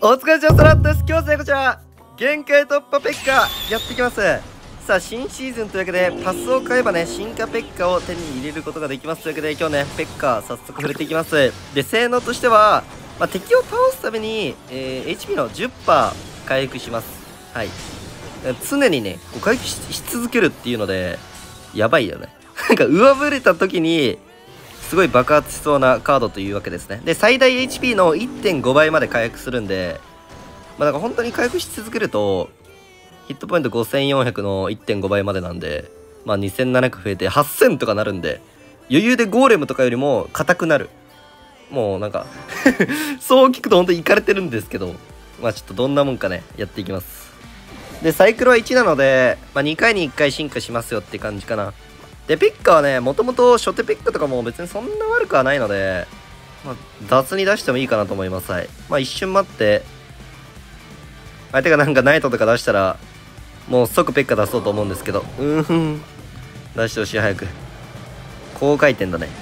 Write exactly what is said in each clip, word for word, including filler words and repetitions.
お疲れ様です。今日はこちら限界突破ペッカやっていきます。さあ新シーズンというわけでパスを買えばね進化ペッカを手に入れることができますというわけで、今日ねペッカ早速触れていきます。で性能としては、まあ、敵を倒すために、えー、エイチピー の じゅっパーセント 回復します。はい、常にねこう回復 し, し続けるっていうのでやばいよねなんか上振れた時にすごい爆発しそうなカードというわけですね。で最大 エイチピー の いってんご 倍まで回復するんで、まあなんか本当に回復し続けるとヒットポイントごせんよんひゃくの いってんご 倍までなんで、まあにせんななひゃく増えてはっせんとかなるんで、余裕でゴーレムとかよりも硬くなる。もうなんかそう聞くと本当にイカれてるんですけど、まあちょっとどんなもんかねやっていきます。でサイクルはいちなので、まあ、にかいにいっかい進化しますよって感じかな。でペッカはねもともと初手ペッカとかも別にそんな悪くはないので、まあ、雑に出してもいいかなと思います。はい、まあ一瞬待って相手がなんかナイトとか出したらもう即ペッカ出そうと思うんですけど、うーん出してほしい。早く高回転だね。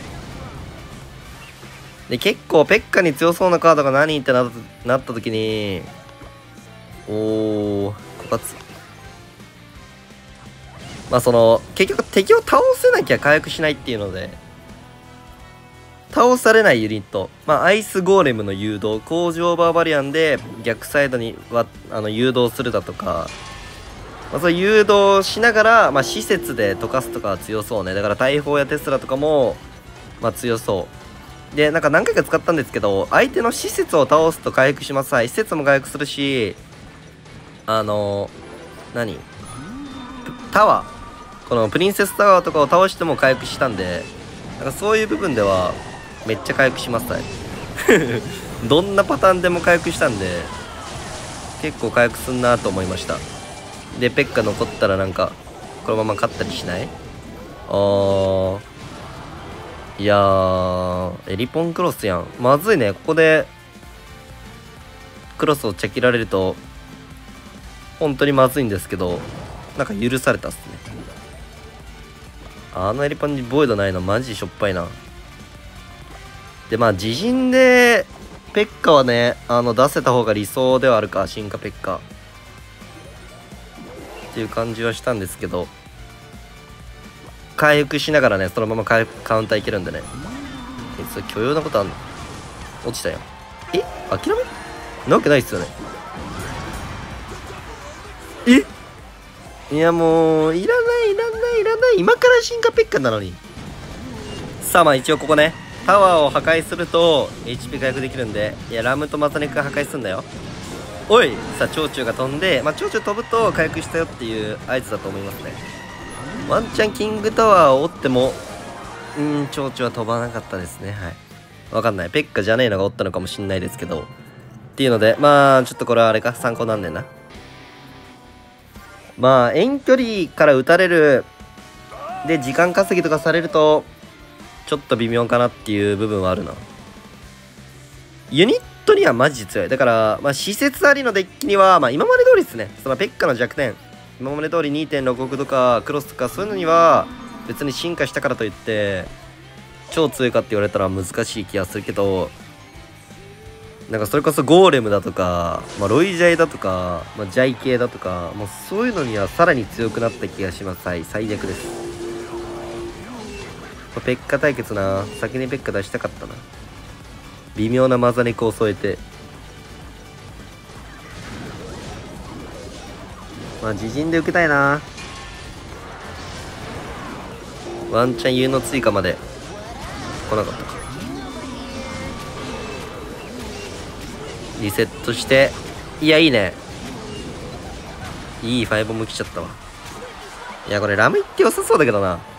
で結構ペッカに強そうなカードが何ってなった、なった時におー枯渇、まあその結局敵を倒せなきゃ回復しないっていうので、倒されないユニット、まあアイスゴーレムの誘導、工場バーバリアンで逆サイドにはあの誘導するだとか、まあ、そう誘導しながら、まあ、施設で溶かすとかは強そうね。だから大砲やテスラとかもまあ強そうで、なんか何回か使ったんですけど、相手の施設を倒すと回復します。はい、施設も回復するし、あの何タワー、このプリンセスタワーとかを倒しても回復したんで、なんかそういう部分ではめっちゃ回復します。はい、どんなパターンでも回復したんで結構回復すんなと思いました。でペッカ残ったらなんかこのまま勝ったりしない？あーいやーエリポンクロスやん。まずいね。ここでクロスをチェキられると本当にまずいんですけど、なんか許されたっすね。あのエリパンにボイドないのマジしょっぱいな。でまあ自陣でペッカはねあの出せた方が理想ではあるか、進化ペッカっていう感じはしたんですけど、回復しながらねそのまま回復カウンターいけるんでね、それ許容なことあんの？落ちたよ。え諦めなわけないっすよね。えいやもういらないいらないいらない、今から進化ペッカなのに。さあまあ一応ここねタワーを破壊すると エイチピー 回復できるんで、いやラムとマザネクが破壊すんだよ。おいさあ蝶々が飛んで、まあ蝶々飛ぶと回復したよっていう合図だと思いますね。ワンチャンキングタワーを追ってもうーん蝶々は飛ばなかったですね。はい、わかんない、ペッカじゃねえのがおったのかもしんないですけど、っていうのでまあちょっとこれはあれか参考なんねんな。まあ遠距離から撃たれるで時間稼ぎとかされるとちょっと微妙かなっていう部分はあるな。ユニットにはマジ強い。だからまあ施設ありのデッキにはまあ今まで通りですね。そのペッカの弱点、今まで通り にてんろくおく とかクロスとかそういうのには別に進化したからといって超強いかって言われたら難しい気がするけど、なんかそれこそゴーレムだとか、まあ、ロイジャイだとか、まあ、ジャイ系だとか、もうそういうのにはさらに強くなった気がします。はい、最悪です。ペッカ対決な、先にペッカ出したかったな。微妙なマザネクを添えて、まあ自陣で受けたいな。ワンチャン U の追加まで来なかったか。リセットして、いやいいね、いいファイブも来ちゃったわ。いやこれラムいって良さそうだけどな。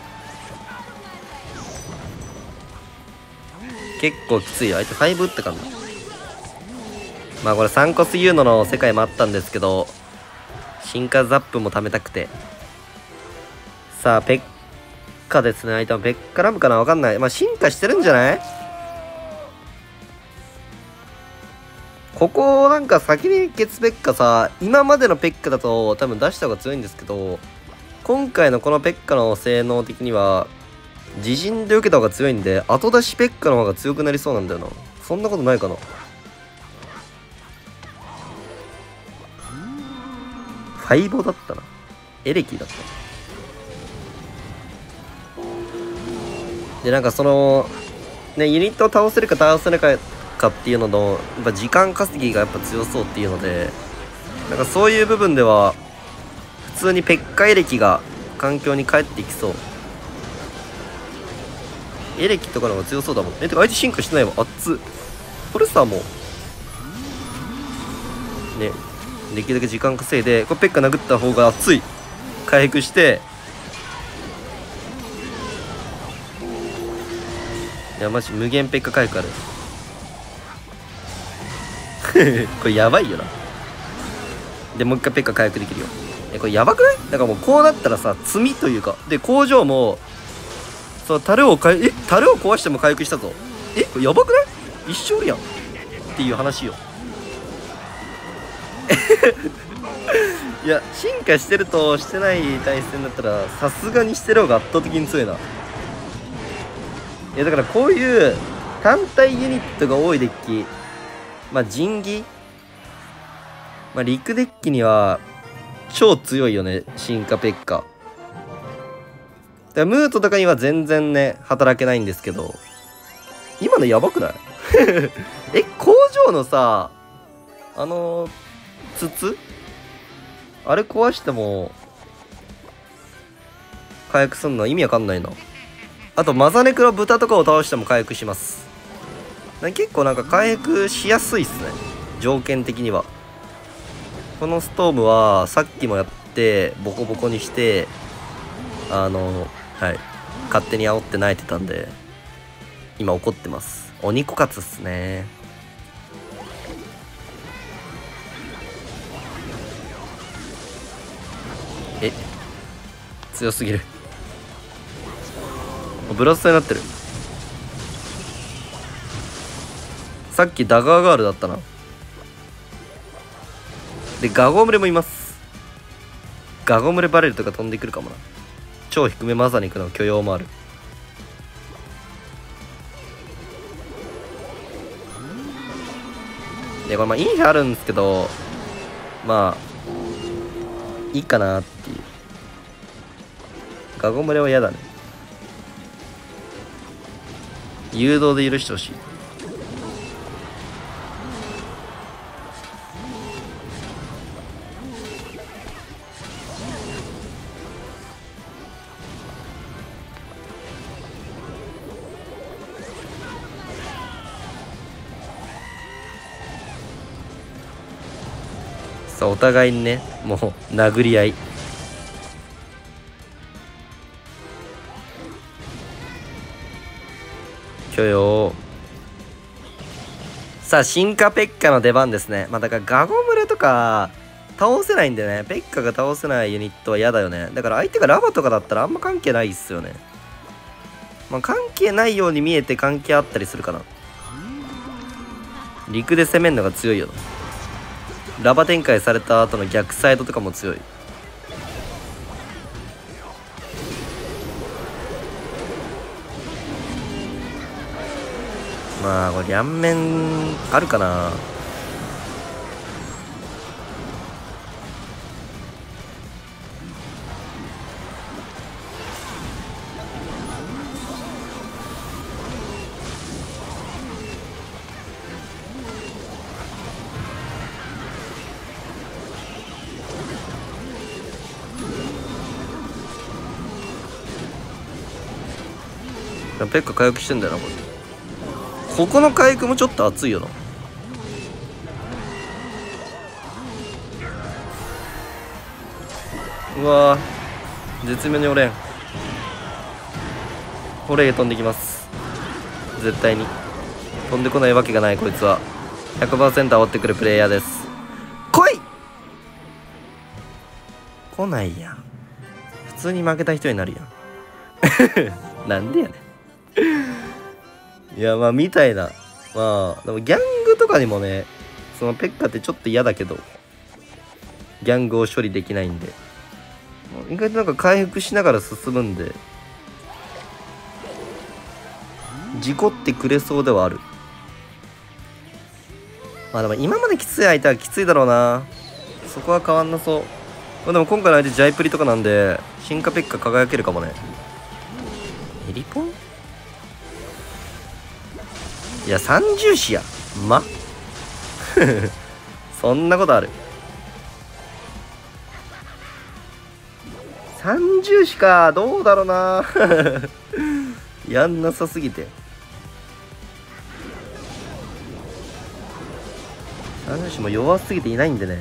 結構きついよ、相手ファイブ打ったかな。まあこれサンコスユーノの世界もあったんですけど、進化ザップも貯めたくて、さあペッカですね。相手はペッカラムかな、わかんない。まあ進化してるんじゃない？ここなんか先にケツペッカさ、今までのペッカだと多分出した方が強いんですけど、今回のこのペッカの性能的には自陣で受けた方が強いんで、後出しペッカの方が強くなりそうなんだよな。そんなことないかな。 敗北だったな。エレキだった。で、なんかその、ね、ユニットを倒せるか倒せないかかっていうのの、やっぱ時間稼ぎがやっぱ強そうっていうので、なんかそういう部分では、普通にペッカエレキが環境に帰ってきそう。エレキとかの方が強そうだもん。え、てか相手進化してないわ。熱っ。これさ、もう。ね。できるだけ時間稼いで、これペッカ殴った方が熱い。回復して。いや、マジ無限ペッカ回復ある。これやばいよな。で、もう一回ペッカ回復できるよ。え、これやばくない？だからもうこうなったらさ、積みというか。で、工場も、そう、樽をかえ、え、樽を壊しても回復したぞ。え、これやばくない？一生おるやん。っていう話よ。いや、進化してるとしてない対戦だったら、さすがにしてる方が圧倒的に強いな。いや、だからこういう単体ユニットが多いデッキ、まあ、神器、まあ、陸デッキには超強いよね、進化ペッカ。だからムートとかには全然ね、働けないんですけど、今のやばくない？え、工場のさ、あのー、筒あれ壊しても回復すんの意味わかんないな。あとマザネクの豚とかを倒しても回復します。結構なんか回復しやすいっすね、条件的には。このストームはさっきもやってボコボコにしてあのはい勝手に煽って泣いてたんで今怒ってます。鬼こかつっすね。え、強すぎる。ブラストになってる。さっきダガーガールだったな。でガゴムレもいます。ガゴムレバレルとか飛んでくるかもな。超低めマザニクの許容もある。でこれまあいい日あるんですけど、まあいいかなっていう。ガゴムレは嫌だね。誘導で許してほしい。さあお互いにね、もう殴り合い。許容。さあ進化ペッカの出番ですね。まあだからガゴムレとか倒せないんでね、ペッカが倒せないユニットは嫌だよね。だから相手がラバとかだったらあんま関係ないっすよね。まあ関係ないように見えて関係あったりするかな。陸で攻めるのが強いよな。ラバ展開された後の逆サイドとかも強い。まあこれ両面あるかな。ペッカ回復してんだよなこれ。ここの回復もちょっと熱いよな。うわー絶妙に折れん。これ飛んできます。絶対に飛んでこないわけがない。こいつは ひゃくパーセント 煽ってくるプレイヤーです。来い。来ないやん。普通に負けた人になるやん。なんでやねん。いやまあみたいな。まあでもギャングとかにもね、そのペッカってちょっと嫌だけどギャングを処理できないんで意外となんか回復しながら進むんで事故ってくれそうではある。まあでも今まできつい相手はきついだろうな。そこは変わんなそう。 でも今回の相手ジャイプリとかなんで進化ペッカ輝けるかもね。エリポンいや三重視やまそんなことある。三重視かどうだろうなやんなさすぎて。三重視も弱すぎていないんでね。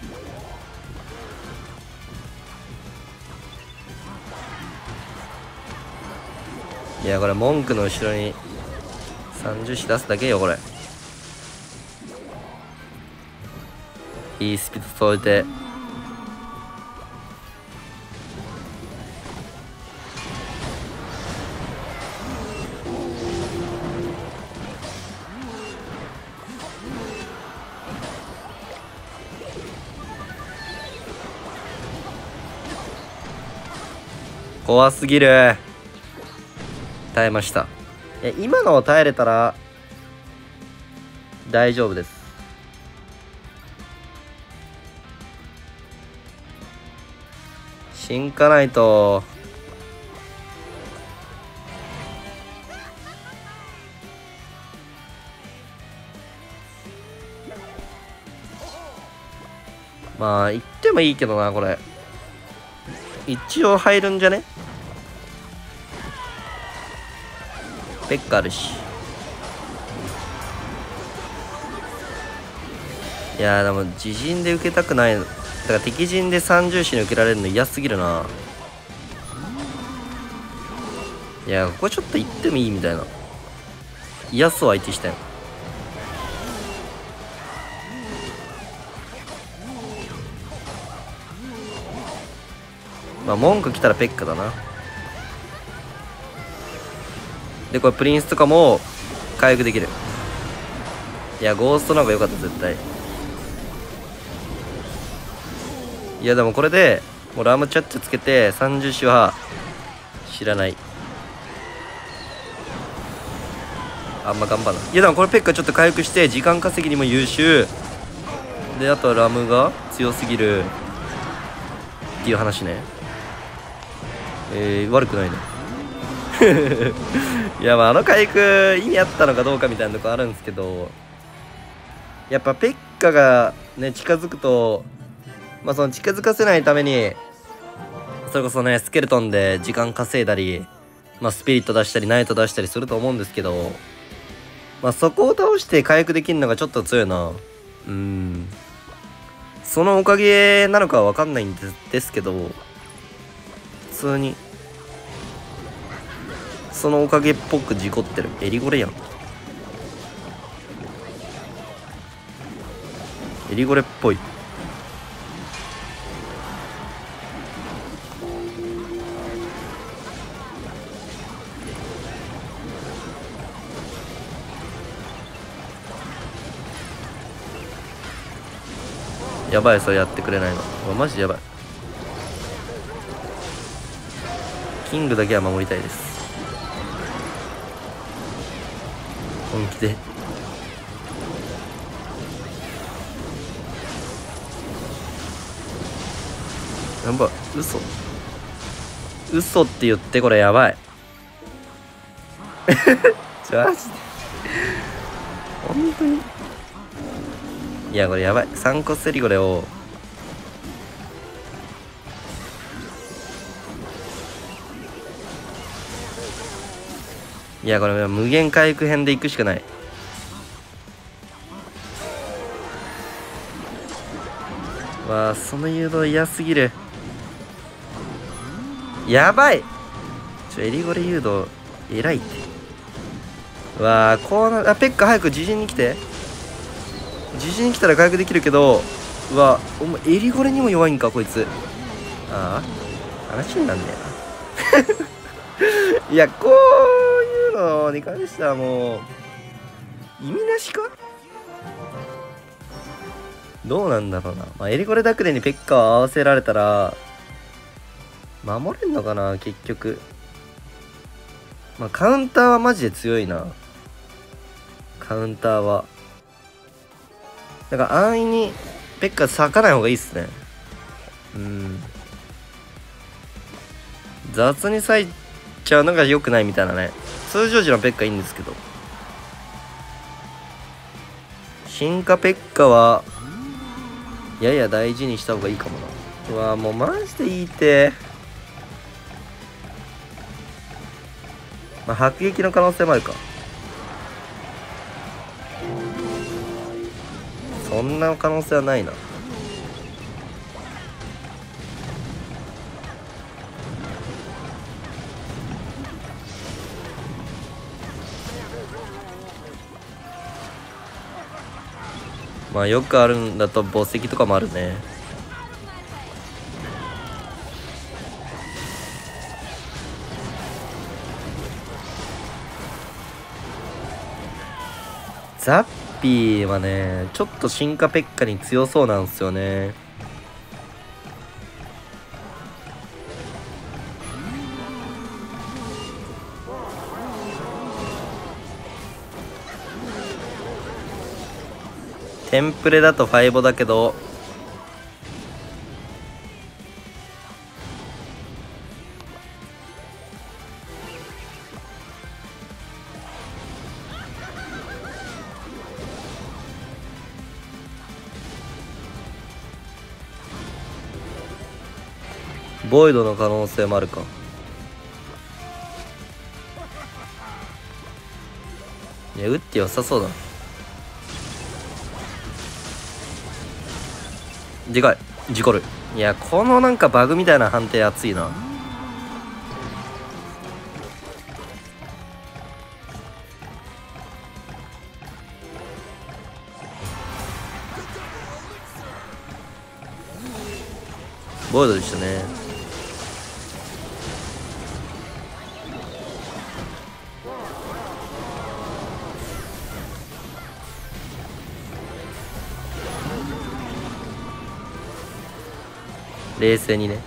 いやこれ文句の後ろに三重視出すだけよこれ。いいスピード添えて怖すぎる。耐えました。いや今のを耐えれたら大丈夫です。進化ないとまあ言ってもいいけどな。これ一応入るんじゃね。ペッカあるし。いやーでも自陣で受けたくない。だから敵陣で三重視に受けられるの嫌すぎるな。いやここちょっと行ってもいいみたいな。嫌そう相手したよ。まあ文句来たらペッカだな。でこれプリンスとかも回復できる。いやゴーストの方が良かった絶対。いやでもこれでもうラムチャッチつけて三重視は知らない。あんま頑張らない。いやでもこれペッカちょっと回復して時間稼ぎにも優秀で、あとはラムが強すぎるっていう話ね。えー、悪くないねいやまああの回復意味あったのかどうかみたいなとこあるんですけど、やっぱペッカがね近づくと、まあその近づかせないためにそれこそねスケルトンで時間稼いだり、まあスピリット出したりナイト出したりすると思うんですけど、まあそこを倒して回復できるのがちょっと強いな。うーんそのおかげなのかは分かんないんですですけど、普通にそのおかげっぽく事故ってる。エリゴレやん。エリゴレっぽい。やばいそれやってくれないの。うわマジでやばい。キングだけは守りたいです本気で。やばい嘘嘘って言って。これやばいちょマジで本当に。いやこれやばい。サンコスエリゴレをいやこれ無限回復編で行くしかない。わあその誘導嫌すぎる。やばいちょエリゴレ誘導えらいって。わあこうなあペッカ早く自陣に来て。自陣に来たら回復できるけど、うわお前エリゴレにも弱いんかこいつ。ああ話になんねえないやこういうのに関してはもう意味なしか。どうなんだろうな。まあ、エリゴレダクレにペッカを合わせられたら守れんのかな結局。まあカウンターはマジで強いな。カウンターはだから安易にペッカ咲かない方がいいっすね。 うん雑に割いちゃうのが良くないみたいなね。通常時のペッカいいんですけど、進化ペッカはやや大事にした方がいいかもな。うわもうマジでいいって。まあ迫撃の可能性もあるか。そんな可能性はないな。まあよくあるんだと墓石とかもあるね。ザッピーはねちょっと進化ペッカに強そうなんですよね。テンプレだとファイボだけどボイドの可能性もあるか。いや打って良さそうだ。でかい事故る。いやこのなんかバグみたいな判定熱いな。ボイドでしたね。冷静にね。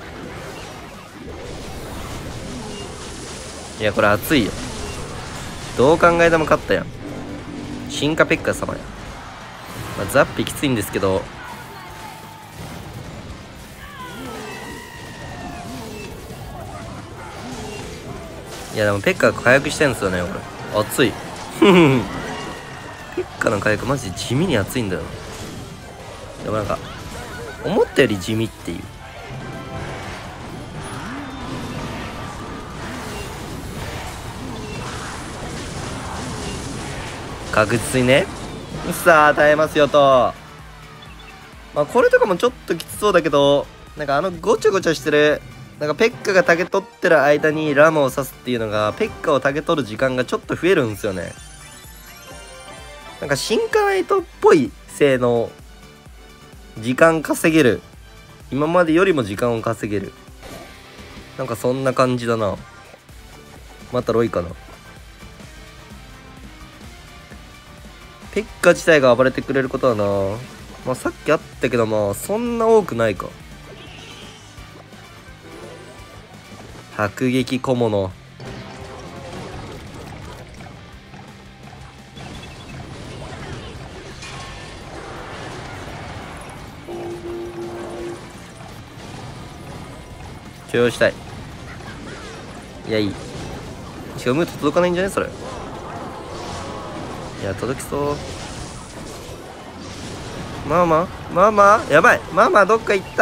いやこれ熱いよ。どう考えても勝ったやん。進化ペッカ様や。まあ、ザッピきついんですけどいやでもペッカが火薬してんすよね。俺熱いペッカの火薬マジで地味に熱いんだよ。でもなんか思ったより地味っていう。確実にね。さあ耐えますよと。まあこれとかもちょっときつそうだけど、なんかあのごちゃごちゃしてるなんかペッカがタゲ取ってる間にラムを刺すっていうのがペッカをタゲ取る時間がちょっと増えるんですよね。なんか進化ナイトっぽい性能。時間稼げる。今までよりも時間を稼げる。なんかそんな感じだな。またロイかな。ペッカ自体が暴れてくれることはな、まあさっきあったけどまあそんな多くないか。迫撃小物。許容したい。いやいい。しかもムート届かないんじゃねそれ。いや届きそう。ママママやばい。ママどっか行った。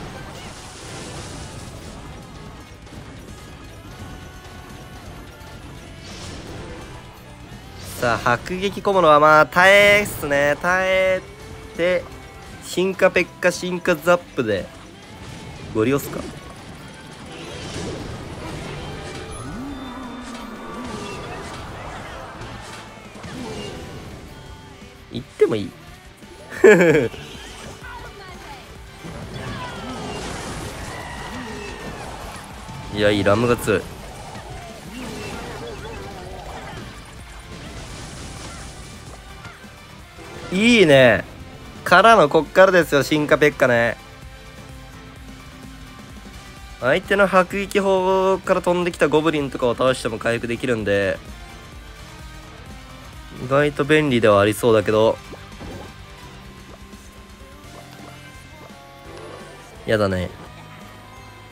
さあ迫撃小物はまあ耐えっすね。耐えて進化ペッカ進化ザップでゴリ押すか。行ってもいいいやいい。ラムが強い。いいね。からのこっからですよ進化ペッカね。相手の迫撃砲から飛んできたゴブリンとかを倒しても回復できるんで意外と便利ではありそうだけどやだね。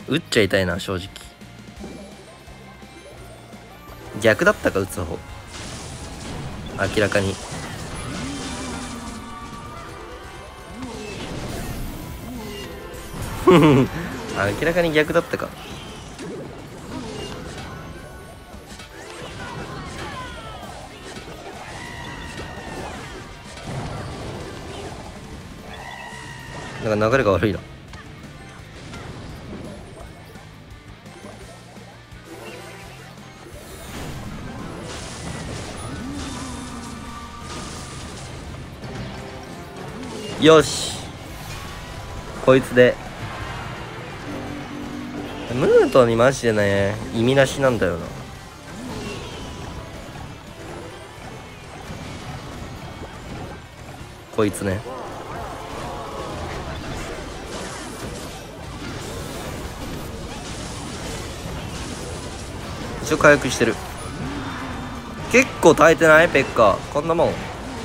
打っちゃいたいな正直。逆だったか打つ方明らかに。明らかに逆だったか。なんか流れが悪いな。よし、こいつでムートにマジでね意味なしなんだよな。こいつね。一応回復してる。結構耐えてないペッカこんなもん。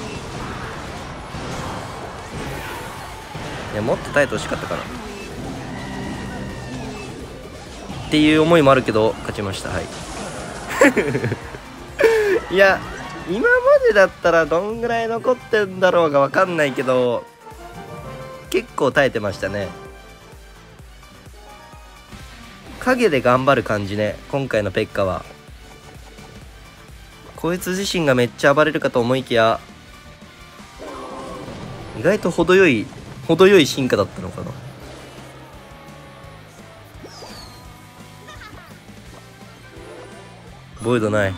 いやもっと耐えてほしかったからっていう思いもあるけど勝ちました。はいいや今までだったらどんぐらい残ってんだろうが分かんないけど結構耐えてましたね。影で頑張る感じね今回のペッカは。こいつ自身がめっちゃ暴れるかと思いきや意外と程よい程よい進化だったのかな。ボイドない。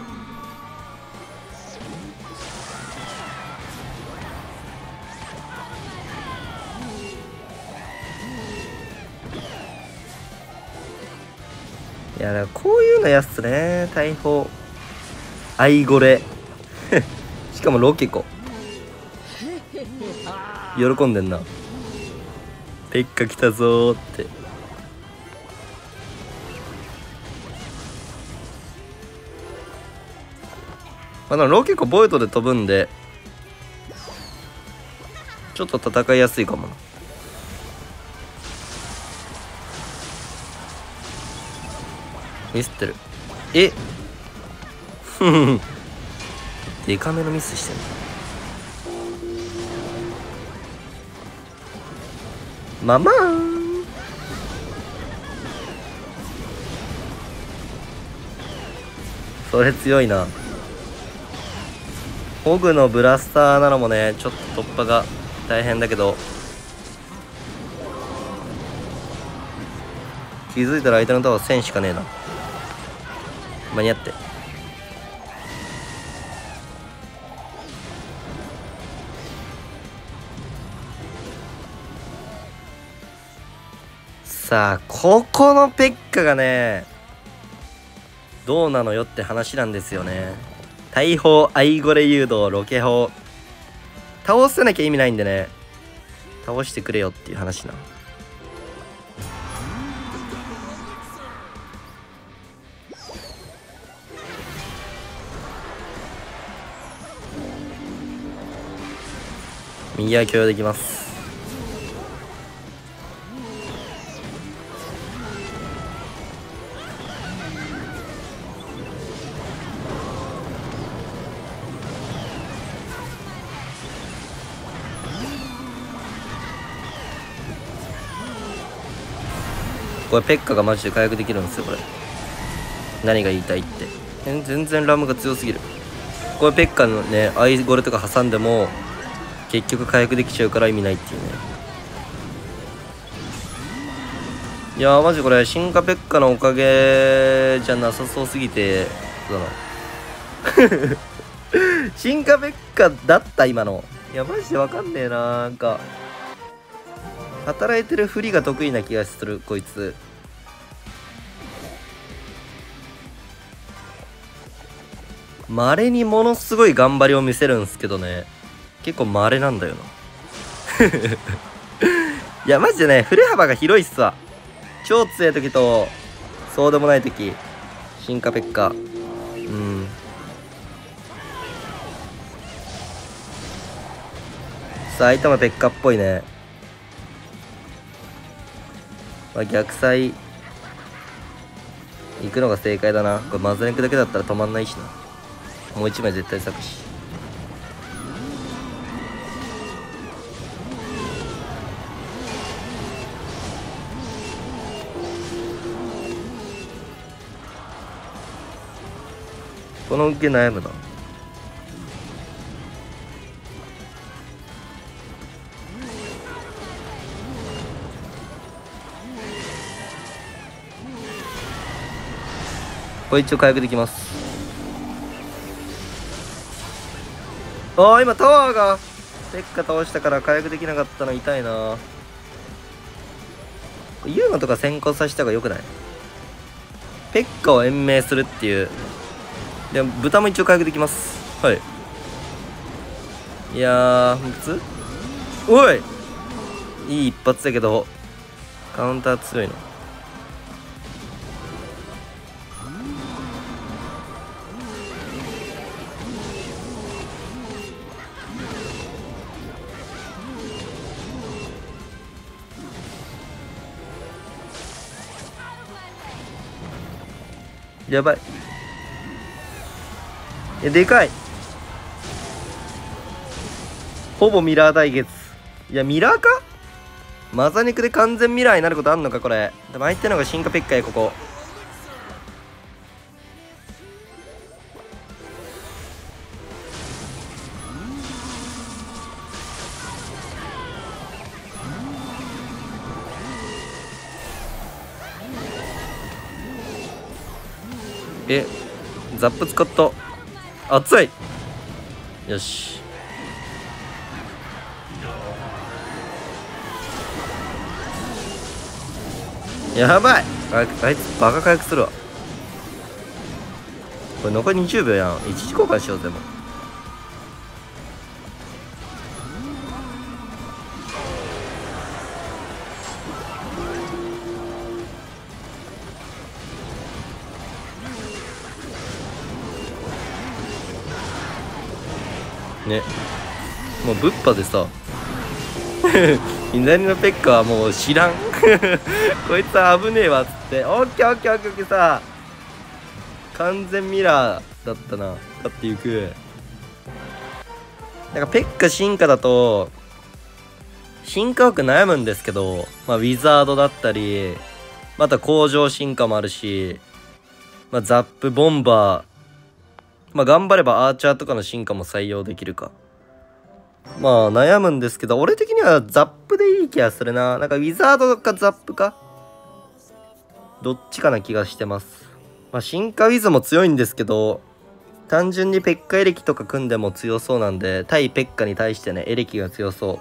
いやだからこういうのやっすね。大砲アイゴレしかもロケコ喜んでんな。ペッカ来たぞーって。まあ、ロケコボイトで飛ぶんでちょっと戦いやすいかもな。ミスってる。えデカめのミスしてんの。ママーンそれ強いな。ホグのブラスターなのもねちょっと突破が大変だけど気づいたら相手のタワーせんしかねえな。間に合って。さあここのペッカがねどうなのよって話なんですよね。大砲アイゴレ誘導ロケ砲倒せなきゃ意味ないんでね倒してくれよっていう話な。右は許容できます。これペッカがマジで回復できるんですよ。これ何が言いたいって全然ラムが強すぎる。これペッカのねアイゴレとか挟んでも結局回復できちゃうから意味ないっていうね。いやーマジこれ進化ペッカのおかげじゃなさそうすぎてだな進化ペッカだった今の。いやマジでわかんねえな。なんか働いてるふりが得意な気がするこいつ。稀にものすごい頑張りを見せるんすけどね結構稀なんだよないやマジでね振れ幅が広いっすわ。超強い時とそうでもない時進化ペッカうん埼玉ペッカっぽいね。まあ、逆サイ行くのが正解だな。これマザネクだけだったら止まんないしな。もう一枚絶対咲くし。この受け悩むな。これ一応回復できます。ああ、今タワーがペッカ倒したから回復できなかったの痛いな。ユーマとか先行させた方がよくない？ペッカを延命するっていう。でも豚も一応回復できます。はい。いやー、普通？おい、いい一発だけどカウンター強いの。やばい。え、でかい。ほぼミラー対決。いや、ミラーか？マザネクで完全ミラーになることあんのか、これ。でも相手のが進化ペッカや、ここ。え、ザップ使った。熱い。よし。やばい。あ、あいつバカ回復するわ。これ残りにじゅうびょうやん。一時交換しようぜ、もう。ね、もうぶっぱでさ左のペッカはもう知らんこいつは危ねえわっつってオッケーオッケーオッケーオッケーさ、完全ミラーだったな。勝っていく。なんかペッカ進化だと進化枠悩むんですけど、まあウィザードだったり、また工場進化もあるし、まあザップボンバー、まあ頑張ればアーチャーとかの進化も採用できるか。まあ悩むんですけど、俺的にはザップでいい気がするな。なんかウィザードかザップかどっちかな気がしてます。まあ進化ウィズも強いんですけど、単純にペッカエレキとか組んでも強そうなんで、対ペッカに対してね、エレキが強そう。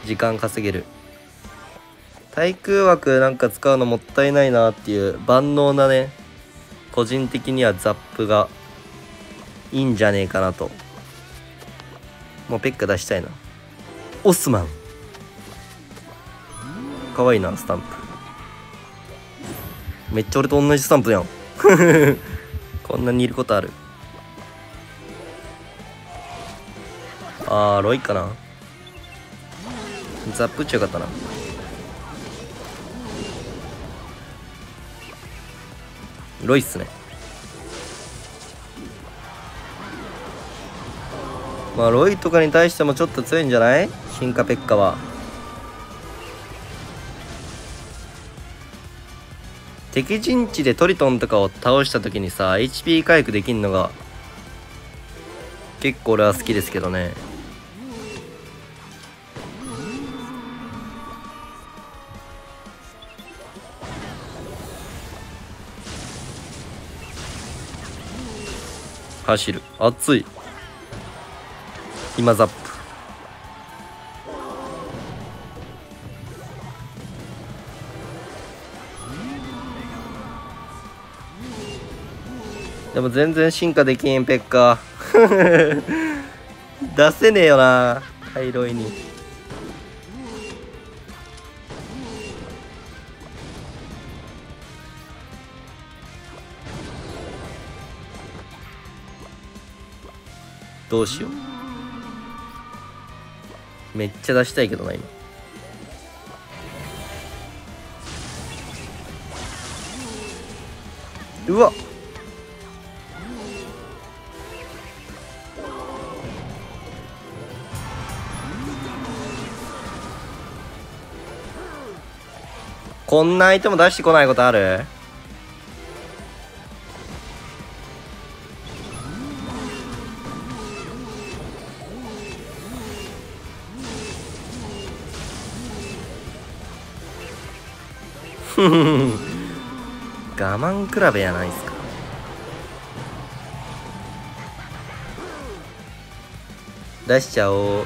時間稼げる。対空枠なんか使うのもったいないなっていう万能なね、個人的にはザップがいいんじゃねえかなと。もうペッカ出したいな。オスマンかわいいな。スタンプめっちゃ俺と同じスタンプやんこんなにいることある。あーロイかな。ザップっちゃよかったな。ロイっすね。まあロイとかに対してもちょっと強いんじゃない？進化ペッカは。敵陣地でトリトンとかを倒した時にさ エイチピー 回復できんのが結構俺は好きですけどね。走る。熱い。今ザップ。でも全然進化できんペッカ出せねえよなカイロイに。どうしよう。めっちゃ出したいけどな今。 うわっ、こんな相手も出してこないことある？ふふふ我慢比べやないっすか。出しちゃおう。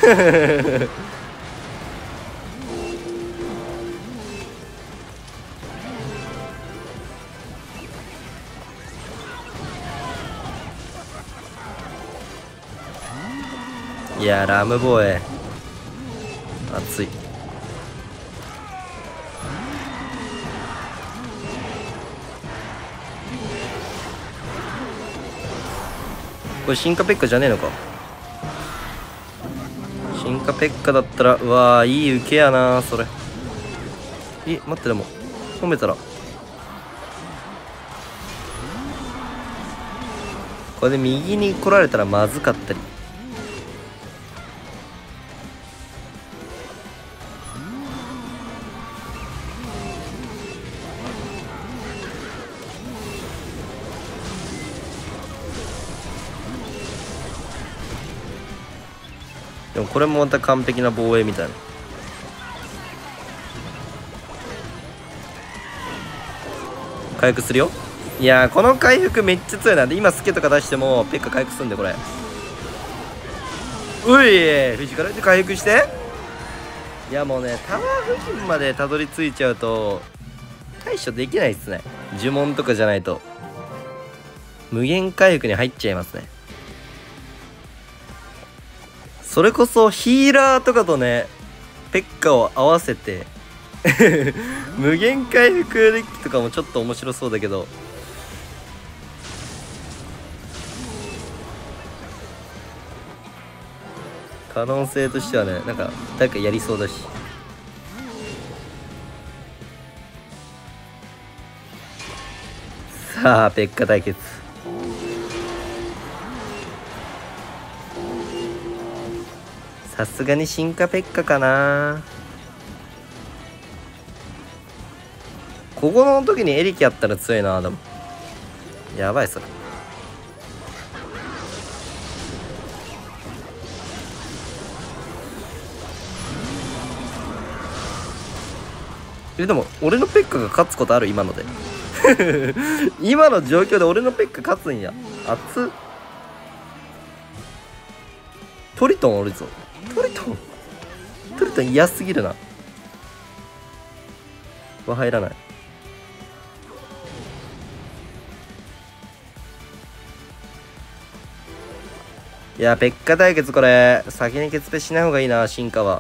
いやラムボーイ熱い。これ進化ペッカじゃねえのか。進化ペッカだったらうわーいい受けやなそれ。え待ってでも褒めたらこれで右に来られたらまずかったり。でもこれもまた完璧な防衛みたいな。回復するよ。いやーこの回復めっちゃ強いな。で今スケとか出してもペッカ回復するんでこれ。ういフィジカルで回復して。いやもうねタワー付近までたどり着いちゃうと対処できないっすね。呪文とかじゃないと無限回復に入っちゃいますね。それこそヒーラーとかとねペッカを合わせて無限回復デッキとかもちょっと面白そうだけど、可能性としてはねなんか誰かやりそうだし。さあペッカ対決。さすがに進化ペッカかな。ここの時にエリキあったら強いな。でもやばいそれ。えでも俺のペッカが勝つことある今ので。今の状況で俺のペッカ勝つんや。熱っ。トリトンおるぞ。トリトントリトン嫌すぎるな。は入らない。いやペッカ対決これ先に決別しない方がいいな。進化は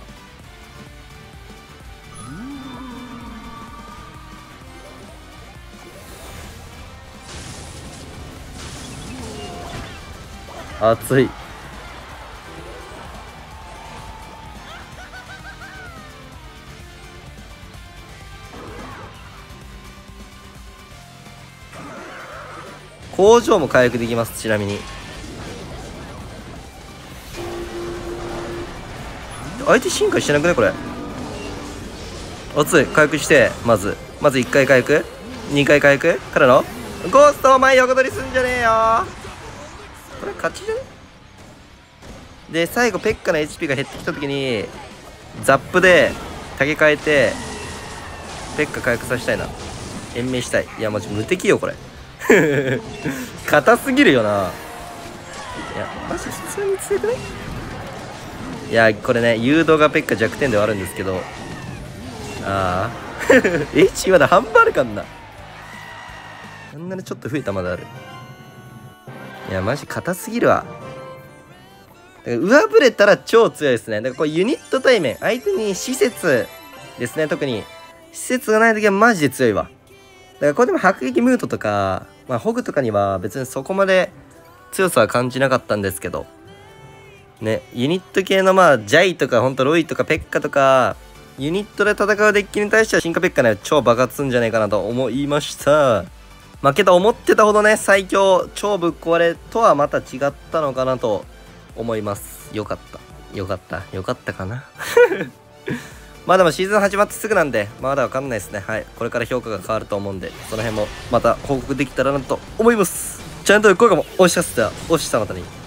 熱い。工場も回復できます。ちなみに相手進化してなくねこれ。熱い。回復してまずまずいっかい回復にかい回復からのゴースト。お前横取りすんじゃねえよ。これ勝ちじゃね。で最後ペッカの エイチピー が減ってきた時にザップで竹変えてペッカ回復させたいな。延命したい。いやマジ無敵よこれ。硬すぎるよな。いやマジ普通に強くない？いやこれね誘導がペッカ弱点ではあるんですけど、ああエイチまだ半分あるかんな。あんなにちょっと増えたまだある。いやマジ硬すぎるわ。だから上振れたら超強いですね。だからこれユニット対面相手に施設ですね。特に施設がない時はマジで強いわ。だからこれでも迫撃ムートとか、まあ、ホグとかには別にそこまで強さは感じなかったんですけどね、ユニット系のまあジャイとかほんとロイとかペッカとかユニットで戦うデッキに対しては進化ペッカね超爆発するんじゃないかなと思いました。 まあけど思ってたほどね、最強、超ぶっ壊れとはまた違ったのかなと思います。よかった。よかった。よかったかな。まあでもシーズン始まってすぐなんで、まだわかんないですね。はい。これから評価が変わると思うんで、その辺もまた報告できたらなと思います。チャンネル登録も押しさせて、押したまたに。